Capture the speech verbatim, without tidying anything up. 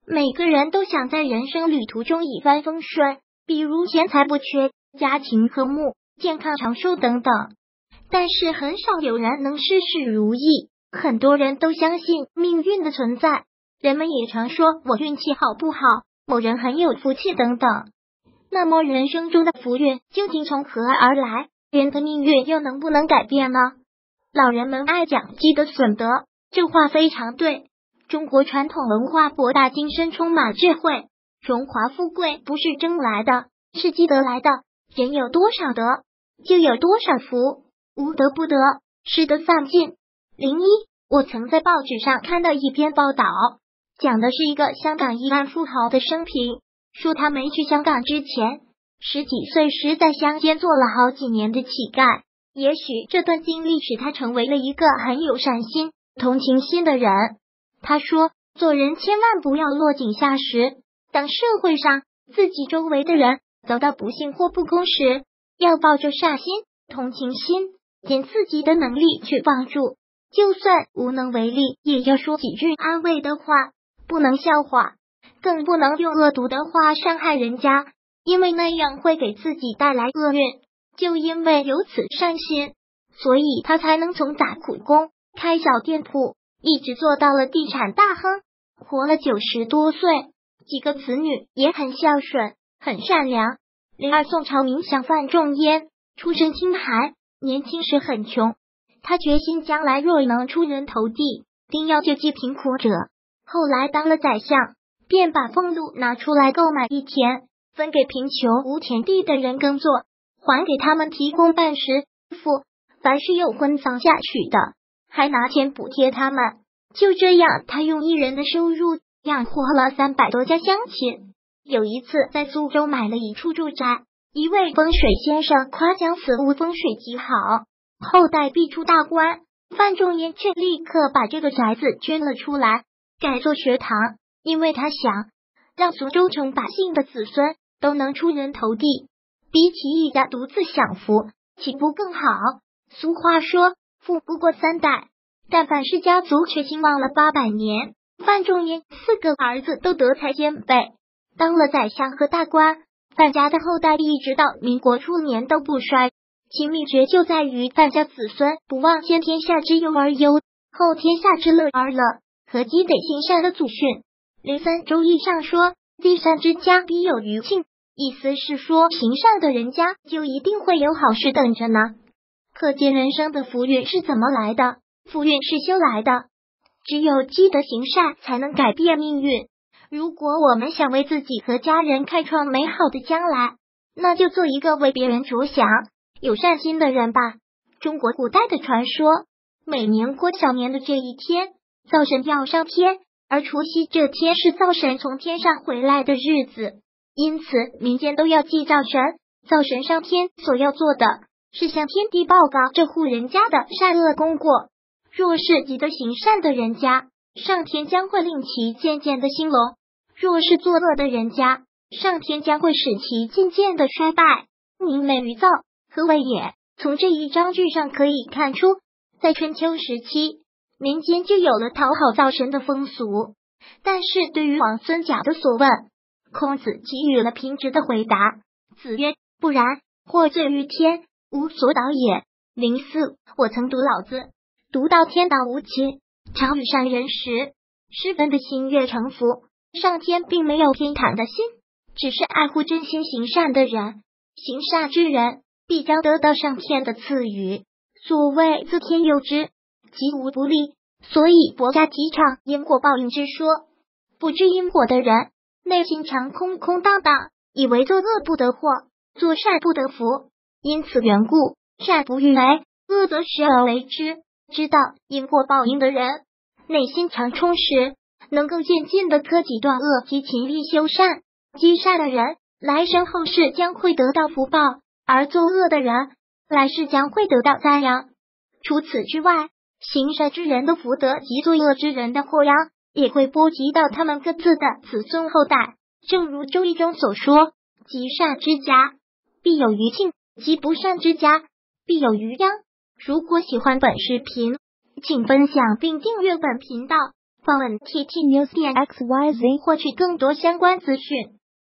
每个人都想在人生旅途中一帆风顺，比如钱财不缺、家庭和睦、健康长寿等等。但是很少有人能事事如意，很多人都相信命运的存在，人们也常说我运气好不好，某人很有福气等等。那么人生中的福运究竟从何而来？人的命运又能不能改变呢？老人们爱讲积德损德，这话非常对。中国传统文化博大精深，充满智慧。荣华富贵不是争来的，是积德来的。人有多少德，就有多少福。无德不得，失德丧尽。零一，我曾在报纸上看到一篇报道，讲的是一个香港亿万富豪的生平，说他没去香港之前，十几岁时在乡间做了好几年的乞丐。也许这段经历使他成为了一个很有善心、同情心的人。他说，做人千万不要落井下石，当社会上自己周围的人遭到不幸或不公时，要抱着善心、同情心，尽自己的能力去帮助，就算无能为力，也要说几句安慰的话，不能笑话，更不能用恶毒的话伤害人家，因为那样会给自己带来厄运。就因为有此善心，所以他才能从打苦工、开小店铺，一直做到了地产大亨，活了九十多岁，几个子女也很孝顺，很善良。零二，宋朝名相范仲淹，出身清寒，年轻时很穷，他决心将来若能出人头地，定要救济贫苦者。后来当了宰相，便把俸禄拿出来购买一田，分给贫穷无田地的人耕作，还给他们提供半食赋，凡是有婚丧嫁娶的，还拿钱补贴他们。就这样，他用一人的收入养活了三百多家乡亲。有一次在苏州买了一处住宅，一位风水先生夸奖此屋风水极好，后代必出大官。范仲淹却立刻把这个宅子捐了出来，改做学堂，因为他想让苏州城百姓的子孙都能出人头地，比起一家独自享福，岂不更好？俗话说，富不过三代，但范氏家族却兴旺了八百年。范仲淹四个儿子都德才兼备，当了宰相和大官。范家的后代一直到民国初年都不衰，其秘诀就在于范家子孙不忘先天下之忧而忧，后天下之乐而乐，和积累行善的祖训。零三，周易上说，积善之家必有余庆，意思是说行善的人家就一定会有好事等着呢。可见人生的福运是怎么来的？福运是修来的，只有积德行善才能改变命运。如果我们想为自己和家人开创美好的将来，那就做一个为别人着想、有善心的人吧。中国古代的传说，每年过小年的这一天，灶神要上天，而除夕这天是灶神从天上回来的日子，因此民间都要祭灶神。灶神上天所要做的是向天地报告这户人家的善恶功过。若是积德行善的人家，上天将会令其渐渐的兴隆；若是作恶的人家，上天将会使其渐渐的衰败。宁美于灶，何为也？从这一章句上可以看出，在春秋时期，民间就有了讨好灶神的风俗。但是对于王孙贾的所问，孔子给予了平直的回答。子曰：不然，获罪于天，无所导也。零四，我曾读老子，读到天道无亲，常与善人时，十分的心悦诚服。上天并没有偏袒的心，只是爱护真心行善的人。行善之人必将得到上天的赐予。所谓自天佑之，吉无不利。所以佛家提倡因果报应之说。不知因果的人，内心常空空荡荡，以为作恶不得祸，做善不得福。因此缘故，善不欲为，恶则时而为之。知道因果报应的人，内心常充实，能够渐进的克己断恶及勤力修善。积善的人，来生后世将会得到福报，而作恶的人，来世将会得到灾殃。除此之外，行善之人的福德及作恶之人的祸殃，也会波及到他们各自的子孙后代。正如周易中所说，积善之家必有余庆，积不善之家必有余殃。如果喜欢本视频，请分享并订阅本频道， 访问 T T News 点 X Y Z 获取更多相关资讯。